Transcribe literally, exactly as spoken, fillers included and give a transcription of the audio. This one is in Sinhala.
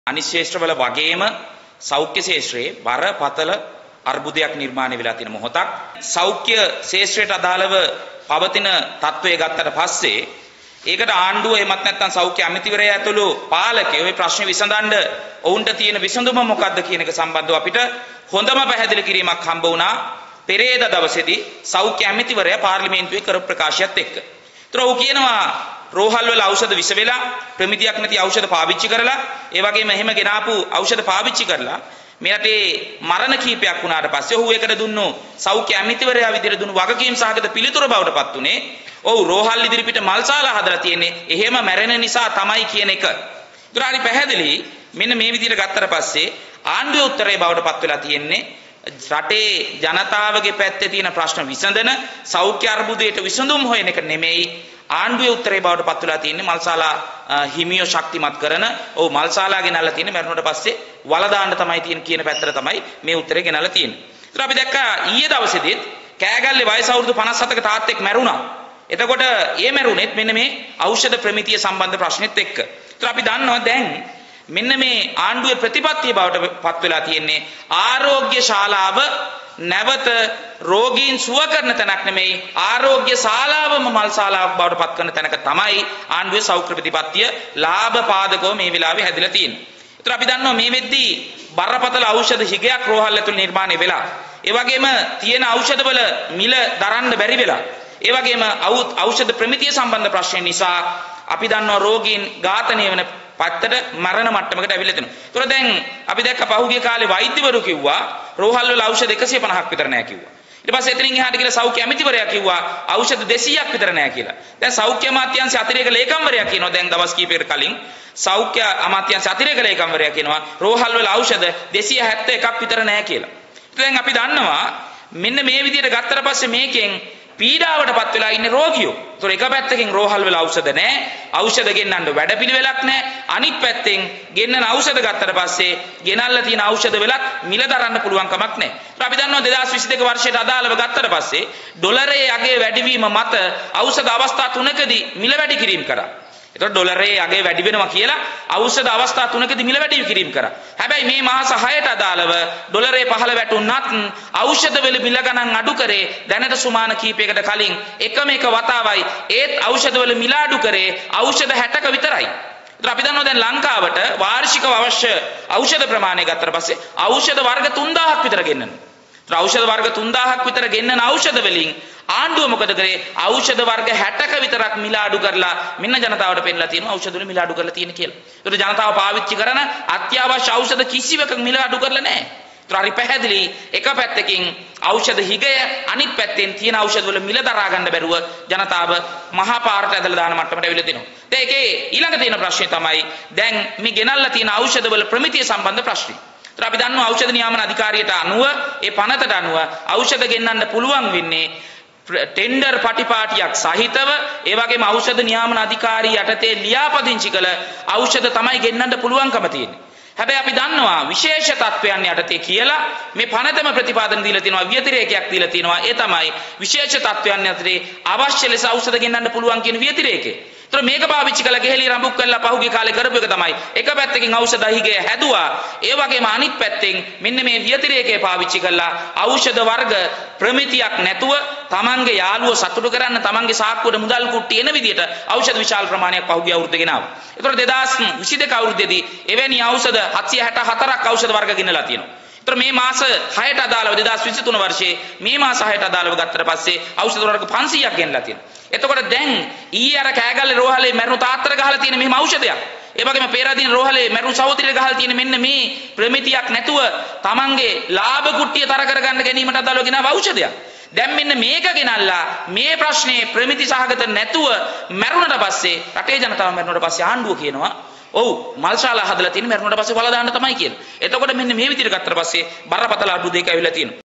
අනිත් ශේෂ්ත්‍රවල වගේම සෞඛ්‍ය ශේෂ්ත්‍රයේ බරපතල අර්බුදයක් නිර්මාණය වෙලා තියෙන මොහොතක්. සෞඛ්‍ය ශේෂ්ත්‍රයට අදාළව පවතින තත්ත්වය ගත්තට පස්සේ ඒකට ආණ්ඩුව එමත් නැත්නම් සෞඛ්‍ය අමාත්‍යවරයා ඇතුළු පාලකයෝ මේ ප්‍රශ්නේ විසඳන්න ඔවුන්ට තියෙන විසඳුම මොකක්ද කියන එක සම්බන්ධව අපිට හොඳම පැහැදිලි කිරීමක් හම්බ වුණා පෙරේද දවසේදී සෞඛ්‍ය අමාත්‍යවරයා පාර්ලිමේන්තුවේ කරපු ප්‍රකාශයත් එක්ක. ඒතර ඔහු කියනවා රෝහල් වල ඖෂධ විස වෙලා ප්‍රමිතියක් නැති ඖෂධ පාවිච්චි කරලා ඒ වගේම එහෙම ගෙනාපු ඖෂධ පාවිච්චි කරලා මේ රටේ මරණ කීපයක් වුණාට පස්සේ ඔහු ඒකට දුන්නු සෞඛ්‍ය අමාත්‍යවරයා විදිහට දුන්නු වගකීම් සහගත පිළිතුර බවට පත් උනේ ඔව් රෝහල් ඉදිරිපිට මල්සාලා හදලා තියෙන්නේ එහෙම මැරෙන නිසා තමයි කියන එක. ඒතර හරි පැහැදිලි මෙන්න මේ විදිහට ගත්තට පස්සේ ආණ්ඩුවේ උත්තරේ බවට පත් වෙලා තියෙන්නේ රටේ ජනතාවගේ පැත්තේ තියෙන ප්‍රශ්න විසඳන සෞඛ්‍ය අර්බුදයට විසඳුම් හොයන එක නෙමෙයි ආණ්ඩුවේ උත්තරේ බවට පත් වෙලා තියෙන්නේ මල්සාලා හිමියෝ ශක්තිමත් කරන ඔව් මල්සාලා ගෙනල්ලා තියෙන්නේ මරණයට පස්සේ වල දාන්න තමයි තියෙන කියන පැත්තට තමයි මේ උත්තරේ ගෙනල්ලා තියෙන්නේ. ඒතර අපි දැක්කා ඊයේ දවසේදීත් කෑගල්ලේ වයස අවුරුදු පනස් හතක තාත්තෙක් මැරුණා. එතකොට ඒ මැරුණෙත් මෙන්න මේ ඖෂධ ප්‍රමිතිය සම්බන්ධ ප්‍රශ්නෙත් එක්ක. ඒතර අපි දන්නවා දැන් මෙන්න මේ ආණ්ඩුවේ ප්‍රතිපත්තිය බවට පත් වෙලා තියෙන්නේ ආරෝග්‍ය ශාලාව නැවත රෝගීන් සුව කරන තැනක් නෙමෙයි ආරෝග්‍ය ශාලාවම මල් ශාලාවක් බවට පත් කරන තැනක තමයි ආණ්ඩුවේ සෞඛ්‍ය ප්‍රතිපත්තිය ලාභ පාදකව මේ වෙලාවේ හැදිලා තියෙන්නේ. ඒතර අපි දන්නවා මේ වෙද්දී බරපතල ඖෂධ හිගයක් රෝහල් ඇතුළේ නිර්මාණය වෙලා ඒ වගේම තියෙන ඖෂධ වල මිල දරන්න බැරි වෙලා ඒ වගේම ඖෂධ ප්‍රමිතිය සම්බන්ධ ප්‍රශ්න නිසා අපි දන්නවා රෝගීන් ඝාතනය වෙන පැත්තට මරණ මට්ටමකට ඇවිල්ලා තියෙනවා. ඒතර දැන් අපි දැක්ක පහුගිය කාලේ වෛද්‍යවරු කිව්වා රෝහල් වල ඖෂධ එකසිය පනහක් විතර නැහැ කිව්වා. ඊට පස්සේ එතනින් එහාට ගිහලා සෞඛ්‍ය අමාත්‍යවරයා කිව්වා ඖෂධ දෙසීයක් විතර නැහැ කියලා. දැන් සෞඛ්‍ය අමාත්‍යාංශ අතිරේක ලේකම්වරයා කියනවා දැන් දවස් කිහිපයකට කලින් සෞඛ්‍ය අමාත්‍යාංශ අතිරේක ලේකම්වරයා කියනවා රෝහල් වල ඖෂධ දෙසීය හැත්තෑ එකක් විතර නැහැ කියලා. දැන් අපි දන්නවා මෙන්න මේ විදිහට ගත්තට පස්සේ මේකෙන් පීඩාවට පත් වෙලා ඉන්නේ රෝගියෝ. ඒතොර එක පැත්තකින් රෝහල් වල ඖෂධ නැහැ. ඖෂධ ගෙන්නන්න වැඩපිළිවෙලක් නැහැ. අනිත් පැත්තෙන් ගෙන්නන ඖෂධ ගත්තට පස්සේ ගෙනල්ලා තියෙන ඖෂධ වලත් මිල දරන්න පුළුවන් කමක් නැහැ. ඒත් අපි දන්නවා දෙදාස් විසි දෙක වර්ෂයට අදාළව ගත්තට පස්සේ ඩොලරයේ අගය වැඩිවීම මත ඖෂධ අවස්ථා තුනකදී මිල වැඩි කිරීම කරා. ඒතකොට ඩොලරයේ අගය වැඩි වෙනවා කියලා ඖෂධ අවස්ථා තුනකදී මිල වැඩි කිරීම කරා. හැබැයි මේ මාස හයට අදාළව ඩොලරයේ පහළ වැටුණත් ඖෂධ වල මිල ගණන් අඩු කරේ දැනට සුමාන කීපයකට කලින් එකම එක වතාවයි ඒත් ඖෂධ වල මිල අඩු කරේ ඖෂධ හැටක විතරයි. ඒතර අපි දන්නවා දැන් ලංකාවට වාර්ෂිකව අවශ්‍ය ඖෂධ ප්‍රමාණය ගත්තට පස්සේ ඖෂධ වර්ග තුන්දාහක් විතර ගෙන්නනවා. ඒතර ఔෂධ වර්ග තුන්දාහක් විතර ගෙන්නන ඖෂධ වලින් ආණ්ඩුව මොකද කරේ ඖෂධ වර්ග හැටක විතරක් මිල අඩු කරලා මෙන්න ජනතාවට පෙන්නලා තියෙනවා ඖෂධ වල මිල අඩු කරලා තියෙන කියලා. ඒතර ජනතාව පාවිච්චි කරන අත්‍යවශ්‍ය ඖෂධ කිසිවක මිල අඩු කරලා නැහැ. ඒතර හරි පැහැදිලි එක පැත්තකින් ඖෂධ හිගය අනිත් පැත්තෙන් තියෙන ඖෂධ වල මිල දරා ගන්න බැරුව ජනතාව මහා පාරට ඇදලා දාන මට්ටමට ඇවිල්ලා තිනවා. දැන් ඒකේ ඊළඟ තියෙන ප්‍රශ්නේ තමයි දැන් මේ ගෙනල්ලා තියෙන ඖෂධ වල ප්‍රමිතිය සම්බන්ධ ප්‍රශ්නේ. ඒතර අපි දන්නවා ඖෂධ නියාමන අධිකාරියට අනුව ඒ පනතට අනුව ඖෂධ ගෙන්නන්න පුළුවන් වෙන්නේ ටෙන්ඩර් පටිපාටියක් සහිතව ඒ වගේම ඖෂධ නියාමන අධිකාරිය යටතේ ලියාපදිංචි කළ ඖෂධ තමයි ගෙන්නන්න පුළුවන්කම තියෙන්නේ. හැබැයි අපි දන්නවා විශේෂ තත්ත්වයන් යටතේ කියලා මේ පනතම ප්‍රතිපාදන දීලා තියෙනවා ව්‍යතිරේකයක් දීලා තියෙනවා. ඒ තමයි විශේෂ තත්ත්වයන් යටතේ අවශ්‍ය ලෙස ඖෂධ ගෙන්නන්න පුළුවන් කියන ව්‍යතිරේකය. ඒතර මේක පාවිච්චි කළා ගෙහෙලි රඹුක් කරලා පහුගිය කාලේ කරපු එක තමයි එක පැත්තකින් ඖෂධ හිගය හැදුවා ඒ වගේම අනිත් පැත්තෙන් මෙන්න මේ ව්‍යතිරේකය පාවිච්චි කළා ඖෂධ වර්ග ප්‍රමිතියක් නැතුව තමන්ගේ යාළුවෝ සතුටු කරන්න තමන්ගේ සාක්කුවට මුදල් කුට්ටි එන විදිහට ඖෂධ විශාල ප්‍රමාණයක් පහුගිය අවුරුද්දේ ගෙනාවා. ඒතර දෙදාස් විසි දෙක අවුරුද්දේදී එවැනි ඖෂධ හත්සිය හැට හතරක් ඖෂධ වර්ග ගෙනලා තියෙනවා. ඒතර මේ මාස හයට අදාළව දෙදාස් විසි තුන වර්ෂයේ මේ මාස හයට අදාළව ගත්තට පස්සේ ඖෂධ වර්ග පන්සීයක් ගෙනලා තියෙනවා. එතකොට දැන් ඊයේ අර කෑගල්ලේ රෝහලේ මැරුණු තාත්තර ගහලා තියෙන මෙහෙම ඖෂධයක්. ඒ වගේම පෙරදින රෝහලේ මැරුණු සහෝදරියට ගහලා තියෙන මෙන්න මේ ප්‍රමිතියක් නැතුව තමන්ගේ ලාභ කුට්ටිය තර කරගන්න ගැනීමට අදාළව ගෙනාව ඖෂධයක්. දැන් මෙන්න මේක ගෙනල්ලා මේ ප්‍රශ්නේ ප්‍රමිති සහගත නැතුව මැරුණට පස්සේ රටේ ජනතාව මැරුණට පස්සේ ආණ්ඩුව කියනවා ඔව් මල්ශාලා හදලා තියෙන මැරුණට පස්සේ වල දාන්න තමයි කියලා. එතකොට මෙන්න මේ විදිහට ගත්තට පස්සේ බරපතල අඩු දෙක ඇවිල්ලා තියෙනවා.